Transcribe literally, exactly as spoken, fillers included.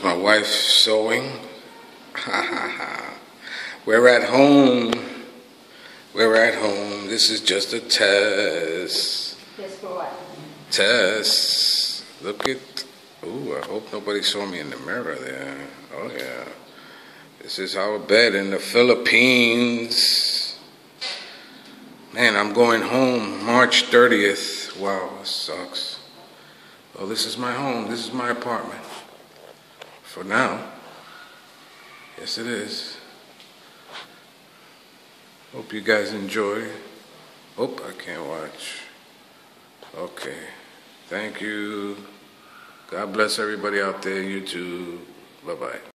My wife sewing. We're at home. We're at home. This is just a test. Test for what? Test. Look at. Ooh, I hope nobody saw me in the mirror there. Oh yeah. This is our bed in the Philippines. Man, I'm going home March thirtieth. Wow, this sucks. Well, this is my home. This is my apartment. For now. Yes, it is. Hope you guys enjoy. Oh, I can't watch. Okay. Thank you. God bless everybody out there, YouTube. Bye-bye.